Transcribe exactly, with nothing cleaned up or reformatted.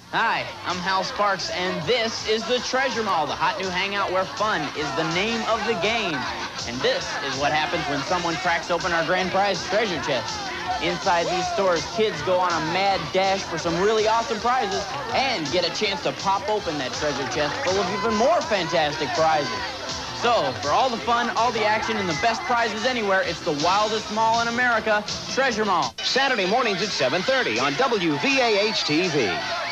Hi, I'm Hal Sparks, and this is the Treasure Mall, the hot new hangout where fun is the name of the game. And this is what happens when someone cracks open our grand prize treasure chest. Inside these stores, kids go on a mad dash for some really awesome prizes and get a chance to pop open that treasure chest full of even more fantastic prizes. So, for all the fun, all the action, and the best prizes anywhere, it's the wildest mall in America, Treasure Mall. Saturday mornings at seven thirty on W V A H T V.